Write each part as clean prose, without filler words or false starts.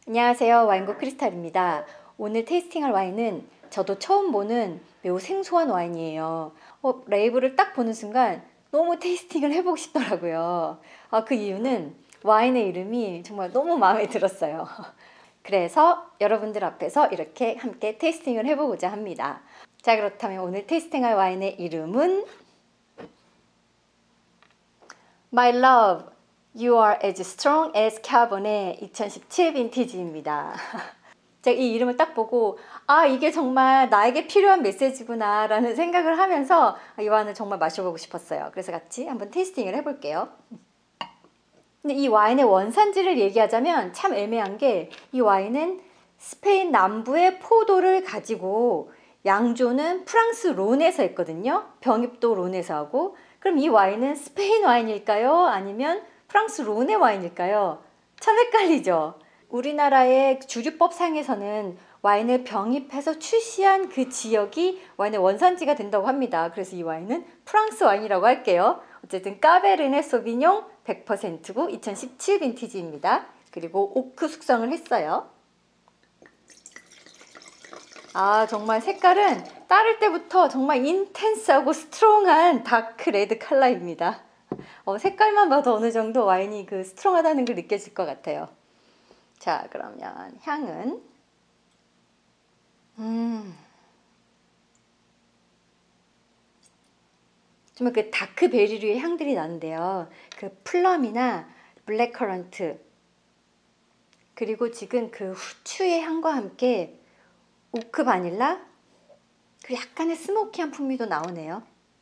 안녕하세요. 와인국 크리스탈입니다. 오늘 테이스팅할 와인은 저도 처음 보는 매우 생소한 와인이에요. 레이블을 딱 보는 순간 너무 테이스팅을 해보고 싶더라고요. 그 이유는 와인의 이름이 정말 너무 마음에 들었어요. 그래서 여러분들 앞에서 이렇게 함께 테이스팅을 해보고자 합니다. 자, 그렇다면 오늘 테이스팅할 와인의 이름은 My Love, You Are As Strong As Cabernet 2017 빈티지입니다. 제가 이 이름을 딱 보고 이게 정말 나에게 필요한 메시지구나 라는 생각을 하면서 이 와인을 정말 마셔보고 싶었어요. 그래서 같이 한번 테이스팅을 해볼게요. 근데 이 와인의 원산지를 얘기하자면 참 애매한 게 이 와인은 스페인 남부의 포도를 가지고 양조는 프랑스 론에서 했거든요. 병입도 론에서 하고. 그럼 이 와인은 스페인 와인일까요? 아니면 프랑스 론의 와인일까요? 참 헷갈리죠. 우리나라의 주류법상에서는 와인을 병입해서 출시한 그 지역이 와인의 원산지가 된다고 합니다. 그래서 이 와인은 프랑스 와인이라고 할게요. 어쨌든 까베르네 소비뇽 100%고 2017 빈티지입니다. 그리고 오크 숙성을 했어요. 정말 색깔은 따를 때부터 정말 인텐스하고 스트롱한 다크 레드 컬러입니다. 색깔만 봐도 어느 정도 와인이 그 스트롱하다는 걸 느껴질 것 같아요. 자, 그러면 향은 정말 그 다크베리류의 향들이 나는데요. 그 플럼이나 블랙커런트 그리고 지금 그 후추의 향과 함께 오크 바닐라 그리고 약간의 스모키한 풍미도 나오네요.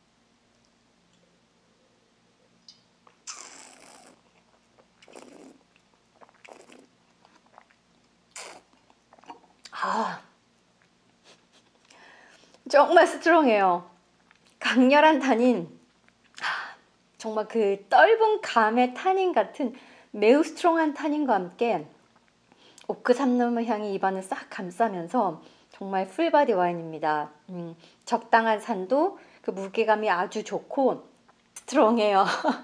정말 스트롱해요. 강렬한 타닌, 정말 그 떫은 감의 타닌 같은 매우 스트롱한 타닌과 함께 오크 참나무 향이 입안을 싹 감싸면서 정말 풀바디 와인입니다. 적당한 산도, 그 무게감이 아주 좋고 스트롱해요.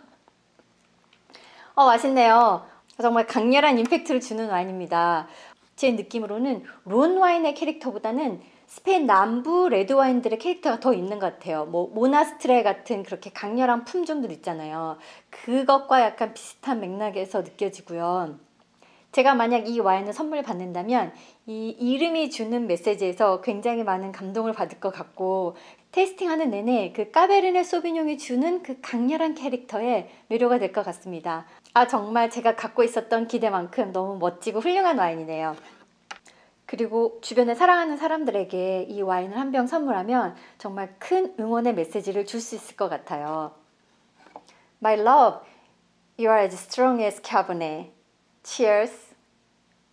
맛있네요. 정말 강렬한 임팩트를 주는 와인입니다. 제 느낌으로는 론 와인의 캐릭터보다는 스페인 남부 레드 와인들의 캐릭터가 더 있는 것 같아요. 모나스트레 같은 그렇게 강렬한 품종들 있잖아요. 그것과 약간 비슷한 맥락에서 느껴지고요. 제가 만약 이 와인을 선물 받는다면 이 이름이 주는 메시지에서 굉장히 많은 감동을 받을 것 같고 테이스팅하는 내내 그 까베르네 소비뇽이 주는 그 강렬한 캐릭터에 매료가 될 것 같습니다. 정말 제가 갖고 있었던 기대만큼 너무 멋지고 훌륭한 와인이네요. 그리고 주변에 사랑하는 사람들에게 이 와인을 한 병 선물하면 정말 큰 응원의 메시지를 줄 수 있을 것 같아요. My love, you are as strong as Cabernet. Cheers!